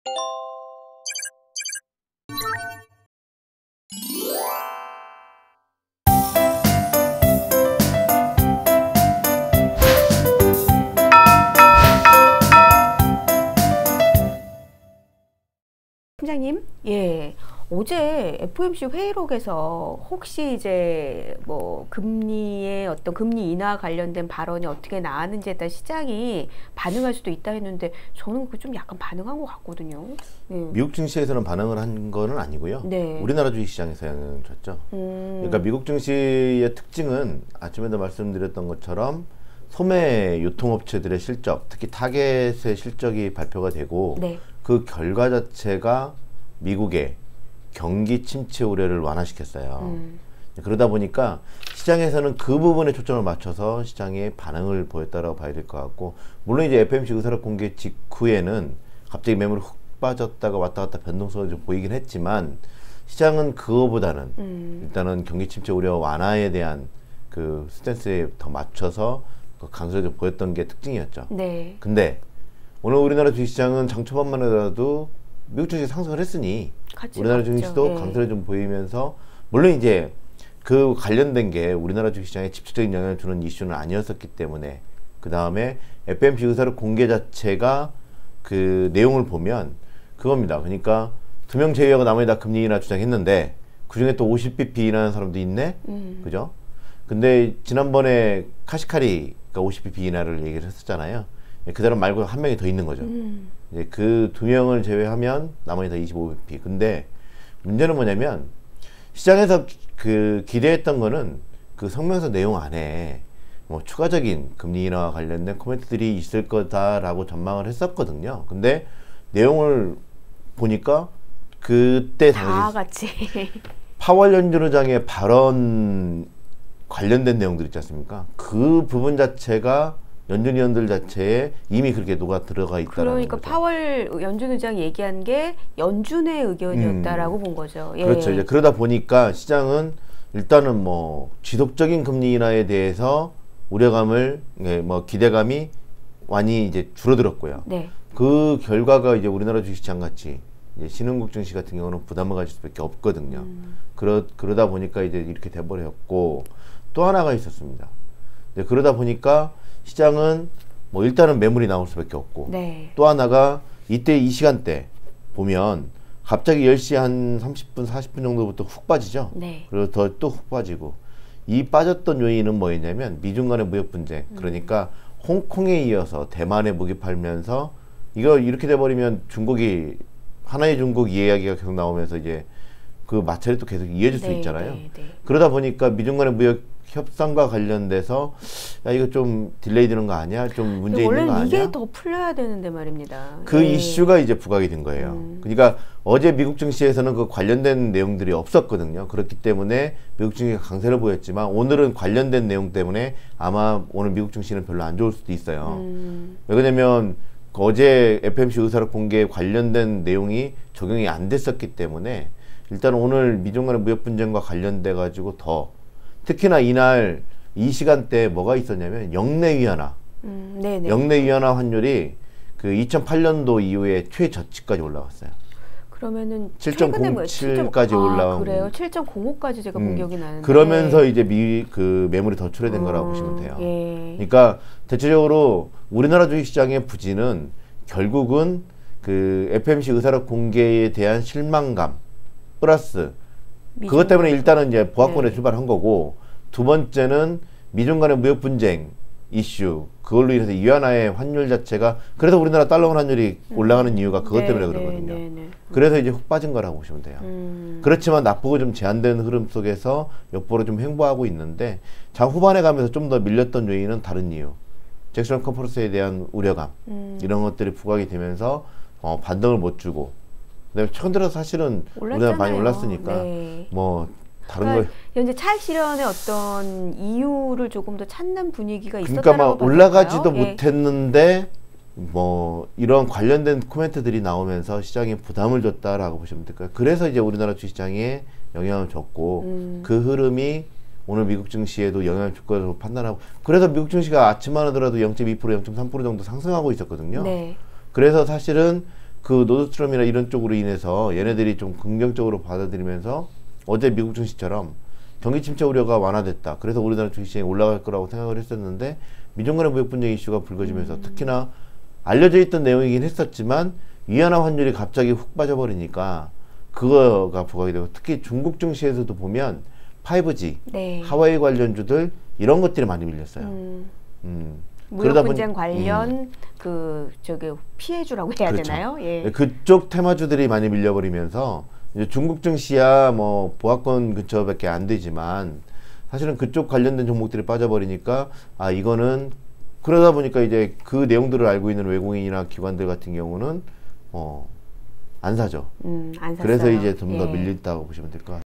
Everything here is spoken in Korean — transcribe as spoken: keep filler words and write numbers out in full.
팀장님, 예, 어제 에프오엠씨 회의록에서 혹시 이제 뭐 금리의 어떤 금리 인하 관련된 발언이 어떻게 나왔는지에 따라 시장이 반응할 수도 있다 했는데 저는 그 좀 약간 반응한 것 같거든요. 예. 미국 증시에서는 반응을 한 거는 아니고요. 네. 우리나라 주식시장에서는 졌죠. 음. 그러니까 미국 증시의 특징은 아침에도 말씀드렸던 것처럼 소매 유통업체들의 실적, 특히 타겟의 실적이 발표가 되고 네. 그 결과 자체가 미국의 경기 침체 우려를 완화시켰어요. 음. 그러다 보니까 시장에서는 그 부분에 초점을 맞춰서 시장의 반응을 보였다라고 봐야 될 것 같고, 물론 이제 에프오엠씨 의사록 공개 직후에는 갑자기 매물이 훅 빠졌다가 왔다 갔다 변동성이 좀 보이긴 했지만 시장은 그거보다는 음. 일단은 경기 침체 우려 완화에 대한 그 스탠스에 더 맞춰서 그 강세를 좀 보였던 게 특징이었죠. 네. 근데 오늘 우리나라 주식시장은 장 초반만 하더라도 미국 주식이 상승을 했으니 우리나라 주식시도 네. 강세를 좀 보이면서, 물론 이제 그 관련된 게 우리나라 주식시장에 직접적인 영향을 주는 이슈는 아니었었기 때문에, 그 다음에 에프오엠씨 의사록 공개 자체가 그 내용을 보면 그겁니다. 그러니까 두 명 제외하고 나머지 다 금리 인하 주장했는데 그 중에 또 오십 비피 인하하는 사람도 있네? 음. 그죠? 근데 지난번에 카시카리가 오십 비피 인하를 얘기를 했었잖아요. 그 사람 말고 한 명이 더 있는 거죠. 음. 이제 그 두 명을 제외하면 나머지 다 이십오 비피. 근데 문제는 뭐냐면 시장에서 그 기대했던 거는 그 성명서 내용 안에 뭐 추가적인 금리 인하와 관련된 코멘트들이 있을 거다라고 전망을 했었거든요. 근데 내용을 보니까 그때 다 같이 파월 연준의장의 발언 관련된 내용들 있지 않습니까? 그 부분 자체가 연준 위원들 자체에 이미 그렇게 녹아 들어가 있다는 그러니까 거죠. 파월 연준 의장 얘기한 게 연준의 의견이었다라고 음. 본 거죠. 예. 그렇죠. 이제 그러다 보니까 시장은 일단은 뭐 지속적인 금리 인하에 대해서 우려감을, 예, 뭐 기대감이 많이 이제 줄어들었고요. 네. 그 결과가 이제 우리나라 주식시장 같이 이제 신흥국 증시 같은 경우는 부담을 가질 수밖에 없거든요. 음. 그러 그러다 보니까 이제 이렇게 돼버렸고, 또 하나가 있었습니다. 네, 그러다 보니까 시장은 뭐 일단은 매물이 나올 수밖에 없고, 네. 또 하나가 이때 이 시간대 보면 갑자기 열 시 한 삼십 분 사십 분 정도부터 훅 빠지죠. 네. 그리고 더 또 훅 빠지고, 이 빠졌던 요인은 뭐였냐면 미중 간의 무역 분쟁. 음. 그러니까 홍콩에 이어서 대만에 무기 팔면서 이거 이렇게 돼버리면 중국이 하나의 중국 이야기가 계속 나오면서 이제 그 마찰이 또 계속 이어질 네, 수 있잖아요. 네, 네. 그러다 보니까 미중 간의 무역 협상과 관련돼서 야 이거 좀 딜레이 되는 거 아니야? 좀 문제 있는 거 아니야? 원래 이게 더 풀려야 되는데 말입니다. 그 네. 이슈가 이제 부각이 된 거예요. 음. 그러니까 어제 미국 증시에서는 그 관련된 내용들이 없었거든요. 그렇기 때문에 미국 증시가 강세를 보였지만 오늘은 관련된 내용 때문에 아마 오늘 미국 증시는 별로 안 좋을 수도 있어요. 음. 왜 그러냐면 어제 에프오엠씨 의사록 공개에 관련된 내용이 적용이 안 됐었기 때문에 일단 오늘 미중 간의 무역 분쟁과 관련돼 가지고 더, 특히나 이날 이 시간대에 뭐가 있었냐면 영내 위안화, 음, 영내 위안화 환율이 그 이천팔 년도 이후에 최저치까지 올라갔어요. 그러면은 칠 점 공칠까지 뭐 올라온. 아, 그래요? 칠 점 공오까지 제가 본 음, 기억이 나는데. 그러면서 이제 미 그 매물이 더 출회된 음, 거라고 보시면 돼요. 예. 그러니까 대체적으로 우리나라 주식시장의 부진은 결국은 그 에프오엠씨 의사록 공개에 대한 실망감 플러스 그것 때문에 일단은 이제 보합권에 네. 출발한 거고, 두 번째는 미중 간의 무역 분쟁 이슈, 그걸로 인해서 위안화의 환율 자체가, 그래서 우리나라 달러 원 환율이 음. 올라가는 이유가 그것 네, 때문에 네, 그러거든요. 네, 네. 그래서 이제 훅 빠진 거라고 보시면 돼요. 음. 그렇지만 나쁘고 좀 제한된 흐름 속에서 역보로 좀 횡보하고 있는데, 장 후반에 가면서 좀 더 밀렸던 요인은 다른 이유, 잭슨 컨퍼런스에 대한 우려감 음. 이런 것들이 부각이 되면서 어, 반등을 못 주고, 그다음에 최근 들어서 사실은 우리나라 많이 올랐으니까 네. 뭐 다른 그러니까 거 현재 차익 실현의 어떤 이유를 조금 더 찾는 분위기가 있었다고 그러니까 막 올라가지도 예. 못했는데 뭐 이런 관련된 코멘트들이 나오면서 시장에 부담을 줬다라고 보시면 될까요? 그래서 이제 우리나라 주식시장에 영향을 줬고 음. 그 흐름이 오늘 미국 증시에도 영향을 줄 거라고 판단하고, 그래서 미국 증시가 아침만 하더라도 영 점 이 퍼센트, 영 점 삼 퍼센트 정도 상승하고 있었거든요. 네. 그래서 사실은 그 노드스트롬이나 이런 쪽으로 인해서 얘네들이 좀 긍정적으로 받아들이면서 어제 미국 증시처럼 경기 침체 우려가 완화됐다. 그래서 우리나라 주식시장이 올라갈 거라고 생각을 했었는데 미중 간의 무역 분쟁 이슈가 불거지면서 음. 특히나 알려져 있던 내용이긴 했었지만 위안화 환율이 갑자기 훅 빠져버리니까 그거가 부각이 되고 특히 중국 증시에서도 보면 파이브지, 네. 하와이 관련주들 이런 것들이 많이 밀렸어요. 음. 음. 무역 분쟁 관련 음. 그 저기 피해주라고 해야 그렇죠. 되나요? 예. 그쪽 테마주들이 많이 밀려버리면서 이제 중국 증시야 뭐 보합권 근처밖에 안 되지만 사실은 그쪽 관련된 종목들이 빠져버리니까 아 이거는 그러다 보니까 이제 그 내용들을 알고 있는 외국인이나 기관들 같은 경우는 어 안 사죠. 음, 안 샀어요. 그래서 이제 좀 더 예. 밀린다고 보시면 될 것 같아요.